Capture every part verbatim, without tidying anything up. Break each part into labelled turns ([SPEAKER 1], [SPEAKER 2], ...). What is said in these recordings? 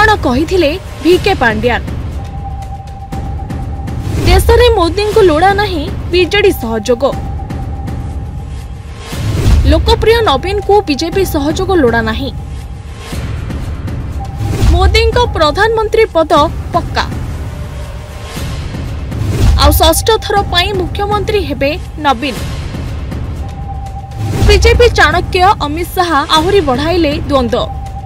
[SPEAKER 1] कौन कहिथिले भिके पांड्यान। देश में मोदी को लोड़ा नहीं बीजेडी सहयोग। लोकप्रिय नवीन को बीजेपी सहयोग लोड़ा नहीं। मोदी को प्रधानमंत्री पद पक्का। आ षष्ठ थर पाई मुख्यमंत्री हेबे नवीन। बीजेपी चाणक्य अमित शाह आहुरी बढ़ाइले द्वंद्व।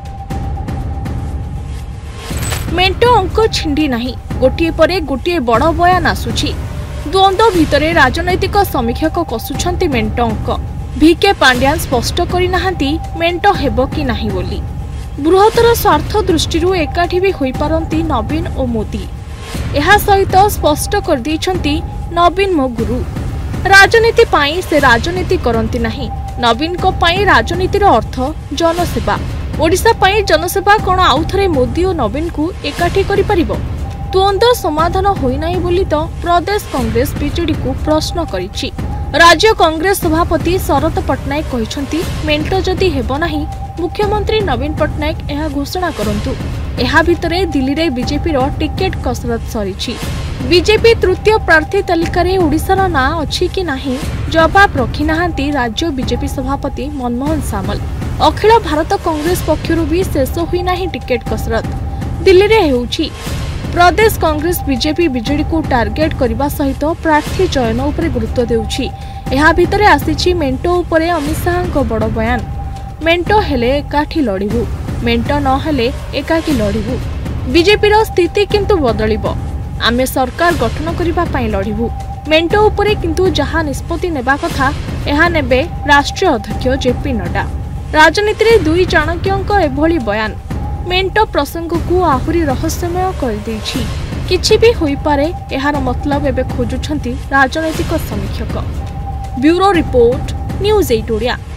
[SPEAKER 1] मेंटो अंक छिंडी नहीं, गोटिए परे गोटिए बड़ बयान आसुछि। द्वंद्व भितरे राजनैतिक समीक्षक कसुछंती मेंटो अंक। भिके पांड्यान स्पष्ट करि नाहांती मेंटो हेबो कि नाही बोली। बृहत्तर स्वार्थ दृष्टि एकाठी भी होई पारंती नवीन और मोदी। यह सहित स्पष्ट कर दैछंती नवीन मो गुरु। राजनीति पाई से राजनीति करंती नहीं। नवीन को पाई राजनीतिर अर्थ जनसेवा। ओडिशा पाई जनसेवा कोन आउ थरे मोदी और नवीन को एकाठी करि परिबो। द्वंद्व समाधान होई नाही बोली तो प्रदेश कांग्रेस बीजेडी को प्रश्न करिछि। राज्य कांग्रेस सभापति शरद पट्टनायक कहिसंती मेंटो जदि हेबो नाही मुख्यमंत्री नवीन पट्टनायक यह घोषणा करंतु। यह भितरे दिल्ली रे बीजेपी रो टिकेट कसरत सरीछि। बीजेपी तृतीय प्रार्थी तालिका रे ओडिशा ना अछि कि नाही जवाब रखि नाहांती राज्य बीजेपी सभापति मनमोहन सामल। अखिल भारत कांग्रेस पक्षरु भी शेष हुई नाही टिकेट कसरत। दिल्ली रे हेउछि प्रदेश कांग्रेस बीजेपी बीजेडी को टार्गेट करने सहित प्रार्थी चयन उपरे गुरुत्व देउछि। यह भितरे आसीछि मेंटो उपरे अमित शाह को बड़ बयान। मेंटो हेले एकाठी लड़िबु, मेंटो न हेले एकाकी लड़िबु। बीजेपी रो स्थिति किंतु बदलिबो। आमे सरकार गठन करिबा पई लड़िबु। मेंटो उपरे किंतु जहा निष्पत्ति नेबा कथा यह नेबे राष्ट्रीय अध्यक्ष जेपी नड्डा। राजनीति रे दुई चाणक्यंक एभली बयान मेंटो प्रसंग को आहुरी रहस्यमय कर देछि। किछि भी होई पारे एहार मतलब एबे खोजुछंती राजनैतिक समीक्षक। Bureau report news eight Odia.